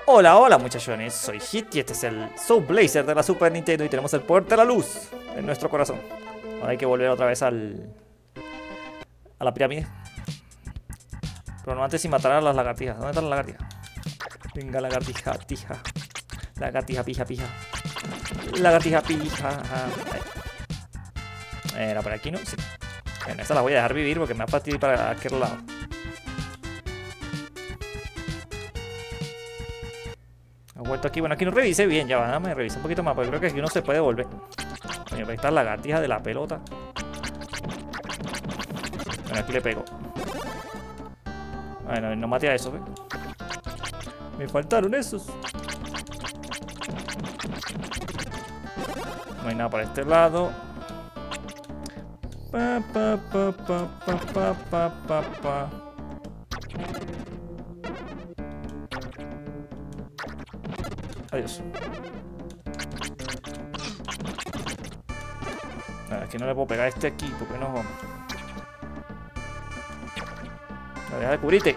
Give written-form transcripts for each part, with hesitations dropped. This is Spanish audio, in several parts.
Hola, hola muchachones, soy Hit y este es el Soul Blazer de la Super Nintendo y tenemos el poder de la luz en nuestro corazón. Ahora hay que volver otra vez a la pirámide. Pero no antes sin matar a las lagartijas. ¿Dónde están las lagartijas? Venga, lagartija, tija. Lagartija, pija, pija. Lagartija, pija. Era por aquí, ¿no? Sí. Bueno, esta la voy a dejar vivir porque me va a fastidiar para aquel lado. Ha vuelto aquí. Bueno, aquí no revise bien. Ya va, dame revisar un poquito más. Porque creo que aquí uno se puede volver. Coño, ahí está la lagartija de la pelota. Bueno, aquí le pego. Bueno, no mate a eso, ¿ves? Me faltaron esos. No hay nada por este lado. Adiós. Nada, es que no le puedo pegar a este aquí, porque no. No, deja de cubrirte.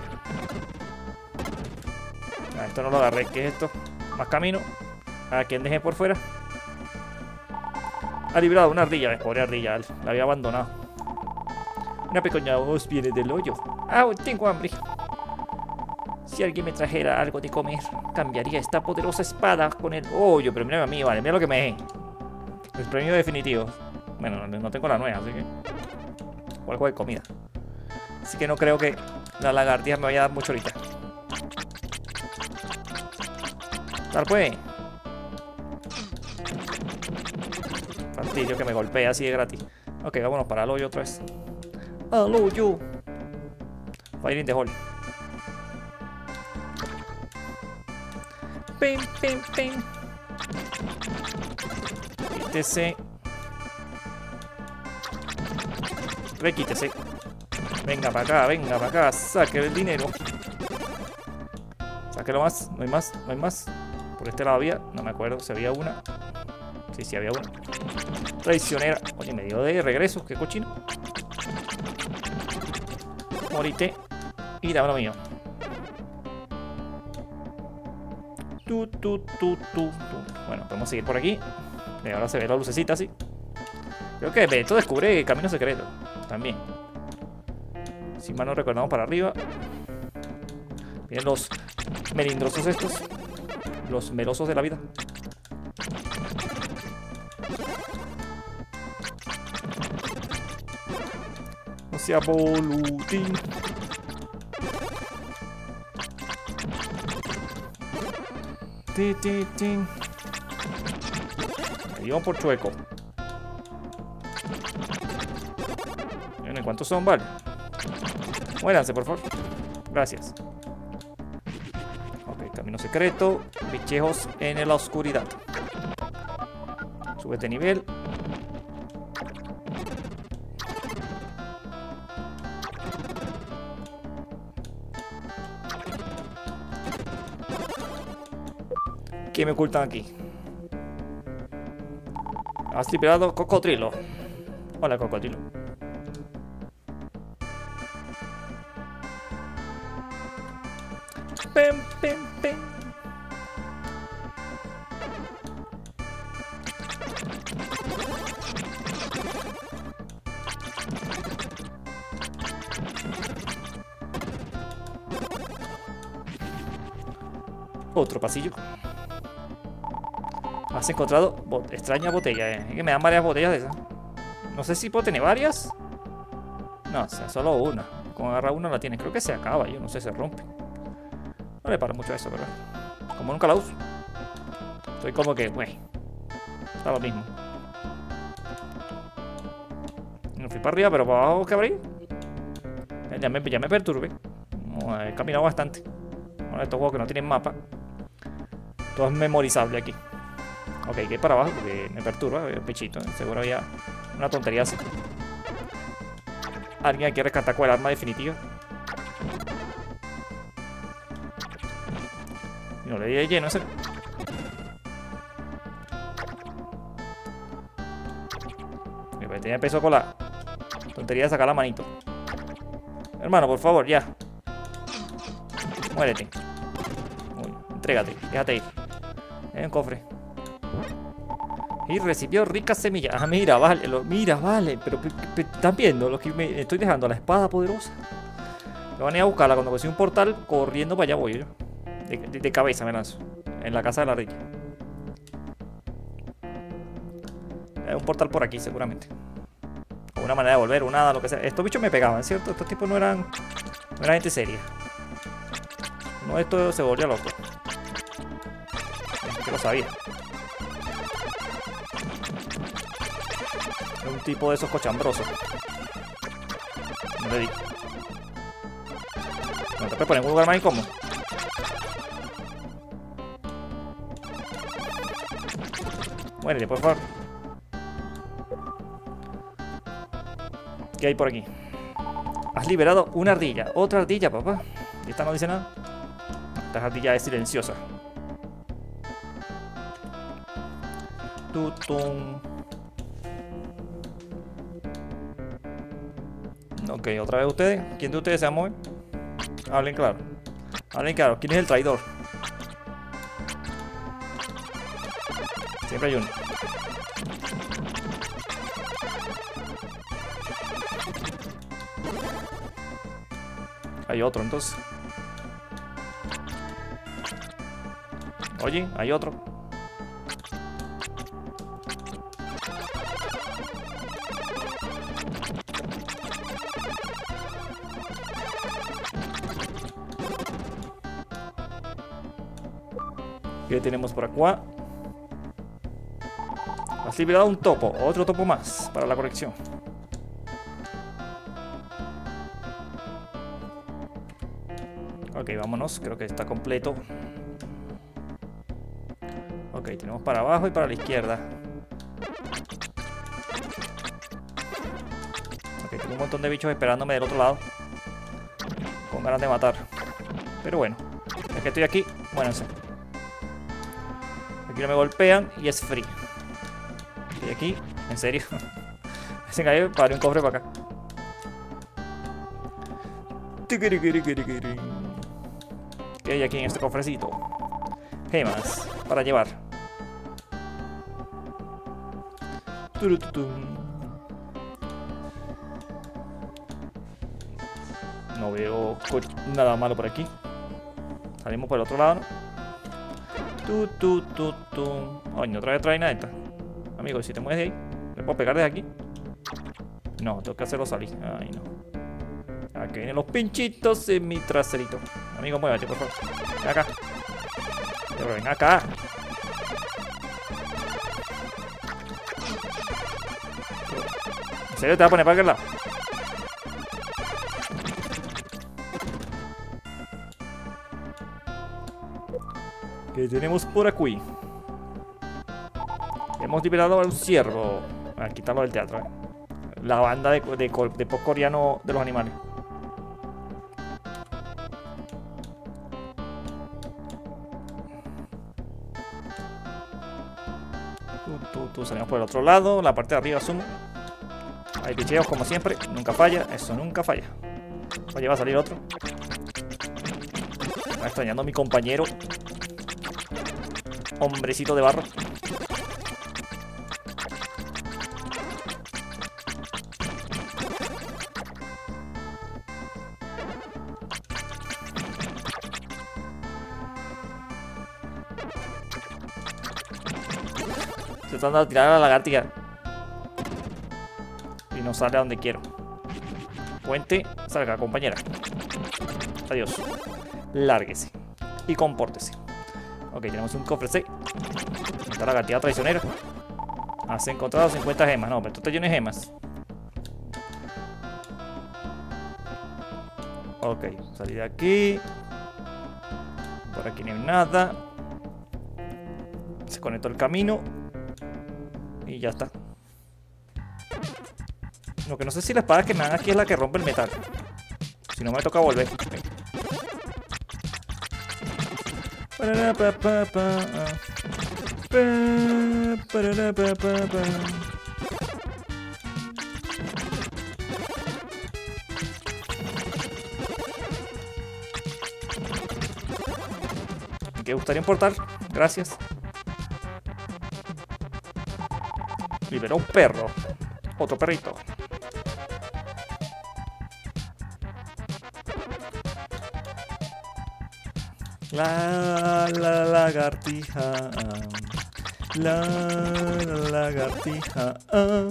Ah, esto no lo agarré. ¿Qué es esto? Más camino. ¿A quién dejé por fuera? Ha librado una ardilla. Pobre ardilla. La había abandonado. Una pequeña voz viene del hoyo. ¡Ah! Tengo hambre. Si alguien me trajera algo de comer, cambiaría esta poderosa espada con el hoyo. Pero mira a mí, vale. Mira lo que me dejé. El premio definitivo. Bueno, no tengo la nueva, así que. O algo de comida. Así que no creo que la lagartija me vaya a dar mucho ahorita. Tal pues. Fastidio que me golpea así de gratis. Ok, vámonos para el hoyo otra vez. Al hoyo. Fire in the hole. Pim, pim, pim. Quítese. Requítese. Venga para acá, saque el dinero. Sáquelo más, no hay más, no hay más. Por este lado había, no me acuerdo si había una. Sí, había una. Traicionera. Oye, me dio de regreso, qué cochino. Morite. Y dame lo mío. Bueno, podemos seguir por aquí. Y ahora se ve la lucecita así. Creo que Beto descubre camino secreto. También. Si mal no recordamos para arriba. Miren los melindrosos estos. Los melosos de la vida. No sea bolutín. Me dio por chueco. Miren, ¿cuántos son? Vale. Muéranse, por favor. Gracias. Ok, camino secreto. Bichejos en la oscuridad. Súbete nivel. ¿Qué me ocultan aquí? Has liberado cocodrilo. Hola, cocodrilo. Pem, pem, pem. Otro pasillo. Has encontrado extraña botella, Es que me dan varias botellas de esas. No sé si puedo tener varias. No, o sea, solo una. Como agarra una la tiene. Creo que se acaba, yo no sé, se rompe. No le paro mucho a eso, ¿verdad? Como nunca la uso. Estoy como que, güey. Está lo mismo. No fui para arriba, pero para abajo, ¿qué abrí? Ya me perturbé. No, he caminado bastante. Bueno, estos juegos que no tienen mapa. Todo es memorizable aquí. Ok, que hay para abajo porque me perturba el pechito. Seguro había una tontería así. Alguien aquí rescatar con el arma definitiva. Y no le di de lleno ese. Tenía peso con la tontería de sacar la manito. Hermano, por favor, ya. Muérete. Uy, Entrégate, déjate ir. Hay un cofre. Y recibió ricas semillas. Ah, mira, vale, mira, vale. Pero ¿están viendo lo que me estoy dejando? La espada poderosa. Me van a ir a buscarla cuando consiga un portal. Corriendo para allá voy yo. De cabeza me lanzo. En la casa de la rica. Hay un portal por aquí seguramente. O una manera de volver, un hada, lo que sea. Estos bichos me pegaban, ¿cierto? Estos tipos no eran gente seria. No, esto se volvió loco. Que lo sabía. Es un tipo de esos cochambrosos. No le di. No te puedes poner en un lugar más incómodo. Muérete, por favor. ¿Qué hay por aquí? Has liberado una ardilla. Otra ardilla, papá. ¿Y esta no dice nada? Esta ardilla es silenciosa. Tutum. Ok, otra vez ustedes. ¿Quién de ustedes se va a mover? Hablen claro. Hablen claro. ¿Quién es el traidor? Siempre hay uno. Hay otro entonces. Oye, hay otro. ¿Qué tenemos por acá? Has liberado un topo. Otro topo más para la colección. Ok, vámonos. Creo que está completo. Ok, tenemos para abajo y para la izquierda. Ok, tengo un montón de bichos esperándome del otro lado. Con ganas de matar. Pero bueno, ya que estoy aquí, muéranse. Aquí no me golpean y es free. Estoy aquí, en serio. Se cayó para un cofre para acá. ¿Qué hay aquí en este cofrecito? Gemas para llevar. No veo nada malo por aquí. Salimos por el otro lado, ¿no? Ay, otra vez trae nada esta. Amigo, si te mueves de ahí, ¿me puedo pegar desde aquí? No, tengo que hacerlo salir. Ay, no. Aquí vienen los pinchitos en mi traserito. Amigo, muévete, por favor. Ven acá. Pero ven acá. ¿En serio te vas a poner para aquel lado? ¿Qué tenemos por aquí? Hemos liberado a un ciervo. A quitarlo del teatro, ¿eh? La banda de pop coreano de los animales. Salimos por el otro lado. La parte de arriba asumo. Hay picheos como siempre. Nunca falla. Eso nunca falla. Oye, va a salir otro. Me está extrañando a mi compañero. Hombrecito de barro. Se está dando a tirar a la lagartija. Y no sale a donde quiero. Puente, salga, compañera. Adiós. Lárguese. Y compórtese. Ok, tenemos un cofre C. Está la lagartija traicionera. Has encontrado 50 gemas. No, pero esto está lleno de gemas. Ok, salí de aquí. Por aquí no hay nada. Se conectó el camino. Y ya está. Lo que no sé si la espada que me dan aquí es la que rompe el metal. Si no me toca volver. ¿Qué gustaría un portal? Gracias. Liberó un perro. Otro perrito. La lagartija. La lagartija.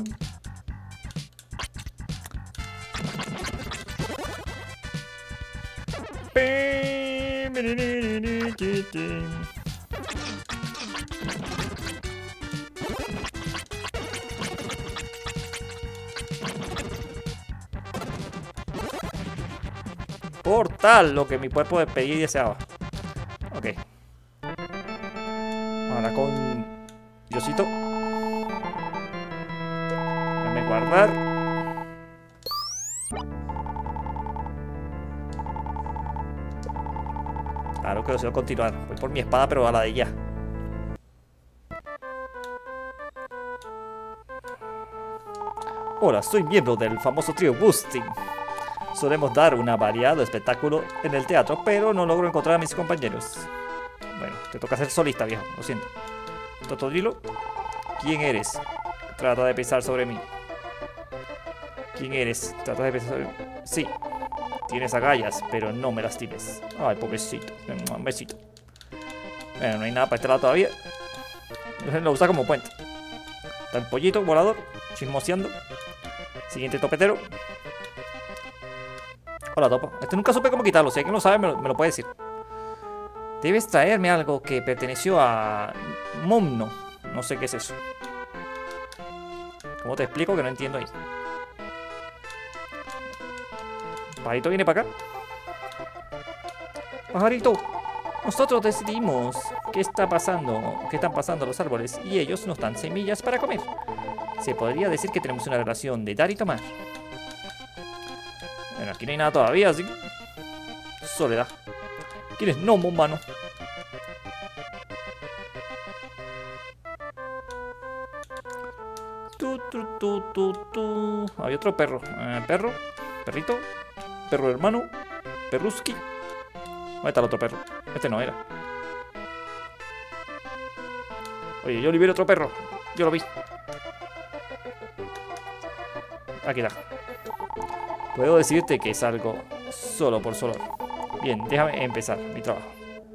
Portal, lo que mi cuerpo de pedir y deseaba. Ok. Ahora con Diosito. Déjame guardar. Claro que deseo continuar. Voy por mi espada, pero a la de ella. Hola, soy miembro del famoso trío Boosting. Solemos dar una variado espectáculo en el teatro, pero no logro encontrar a mis compañeros. Bueno, te toca ser solista, viejo. Lo siento. Totodrilo, ¿quién eres? Trata de pensar sobre mí. ¿Quién eres? Trata de pensar sobre mí. Sí. Tienes agallas, pero no me lastimes. Ay, pobrecito. Un besito. Bueno, no hay nada para este lado todavía. Lo usa como puente. Está el pollito volador, chismoseando. Siguiente topetero. Hola, topo. Nunca supe cómo quitarlo. Si alguien lo sabe, me lo puede decir. Debes traerme algo que perteneció a Momno. No sé qué es eso. ¿Cómo te explico que no entiendo ahí? ¿Pajarito viene para acá? Pajarito, nosotros decidimos qué está pasando, qué están pasando los árboles y ellos nos dan semillas para comer. Se podría decir que tenemos una relación de dar y tomar. Bueno, aquí no hay nada todavía, así que... Soledad. ¿Quién es Nomo, mano? Había otro perro. Perro. Perrito. Perro hermano. Perruski. ¿Dónde está el otro perro? Este no era. Oye, yo liberé otro perro. Yo lo vi. Aquí está. Puedo decirte que es algo solo por solo. Bien, déjame empezar mi trabajo.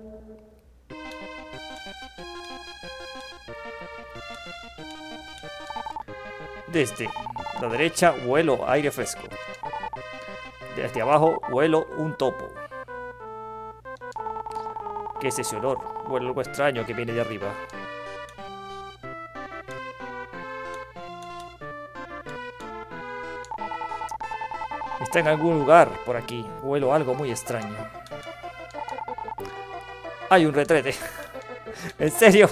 Desde la derecha huelo aire fresco. Desde abajo huelo un topo. ¿Qué es ese olor? Huele algo extraño que viene de arriba. Está en algún lugar por aquí. Huelo algo muy extraño. Hay un retrete. ¿En serio?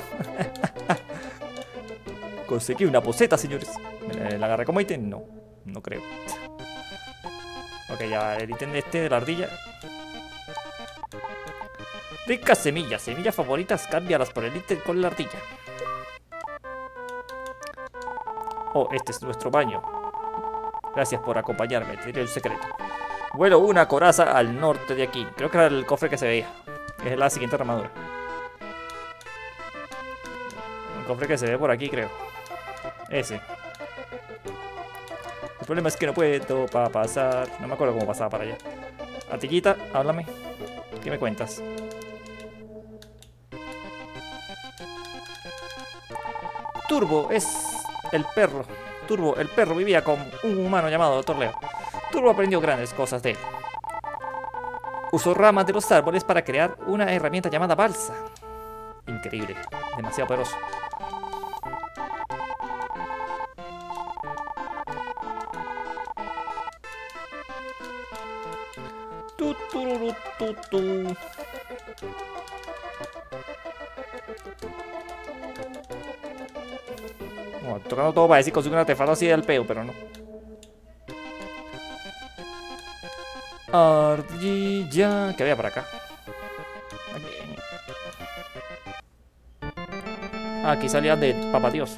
Conseguí una poseta, señores. ¿La agarré como ítem? No, no creo. Ok, ya el ítem de la ardilla. Ricas semillas. Semillas favoritas, cámbialas por el ítem con la ardilla. Oh, este es nuestro baño. Gracias por acompañarme, te diré el secreto. Vuelo una coraza al norte de aquí. Creo que era el cofre que se veía. Es la siguiente armadura. El cofre que se ve por aquí, creo. Ese. El problema es que no puedo pasar. No me acuerdo cómo pasaba para allá. Atillita, háblame. ¿Qué me cuentas? Turbo es el perro. Turbo, el perro, vivía con un humano llamado Dr. Leo. Turbo aprendió grandes cosas de él. Usó ramas de los árboles para crear una herramienta llamada balsa. Increíble, demasiado poderoso. Bueno, tocando todo para decir consigo un artefacto así del peo, pero no. Ardilla. ¿Qué había por acá? Aquí. Aquí salían de Papá Dios.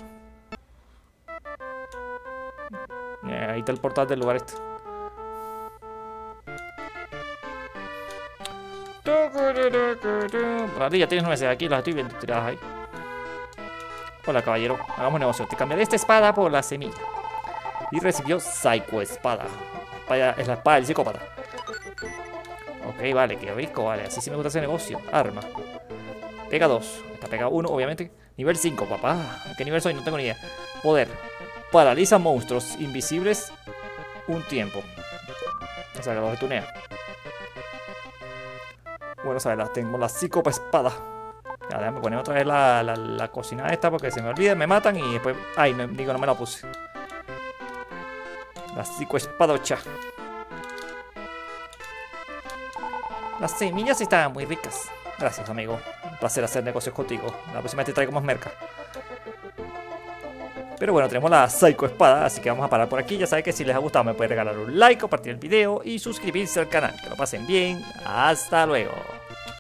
Ahí está el portal del lugar este. Ya tienes nueces aquí, las estoy viendo tiradas ahí. Hola, caballero. Hagamos negocio. Te cambiaré esta espada por la semilla. Y recibió Psycho Espada. Vaya, es la espada del psicópata. Ok, vale, qué rico, vale. Así sí me gusta ese negocio. Arma. Pega 2. Esta pega 1, obviamente. Nivel 5, papá. ¿Qué nivel soy? No tengo ni idea. Poder. Paraliza monstruos invisibles un tiempo. O sea, que los detunea. Bueno, sabes, tengo la psícopa espada. Ya, déjame poner otra vez la cocina esta porque se me olvida, me matan y después... Ay, digo, no me la puse. La psico espadocha. Las semillas estaban muy ricas. Gracias, amigo. Un placer hacer negocios contigo. La próxima vez te traigo más merca. Pero bueno, tenemos la Psycho Espada, así que vamos a parar por aquí. Ya saben que si les ha gustado me pueden regalar un like, compartir el video y suscribirse al canal. Que lo pasen bien. Hasta luego.